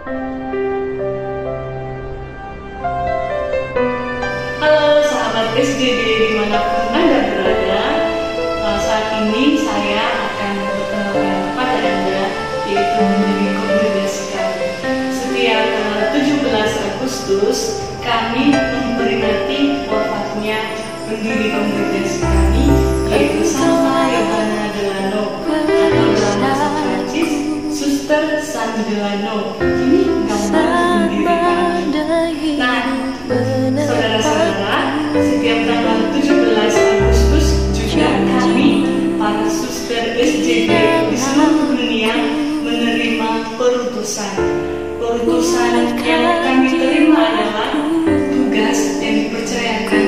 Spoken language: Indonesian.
Halo sahabat SJD dimanapun Anda berada. Saat ini saya akan berkenalkan kepada Anda, yaitu menjadi kongregasi kami. Setiap tanggal 17 Agustus kami memperingati wafatnya pendiri kongregasi kami, yaitu Santa Yohana Delano, atau dalam bahasa Prancis Suster San Delano. Ini gambar pendiri kami. Nah, saudara-saudara, setiap tanggal 17 Agustus juga kami, para suster SJD di seluruh dunia, menerima perutusan. Perutusan yang kami terima adalah tugas yang dipercayakan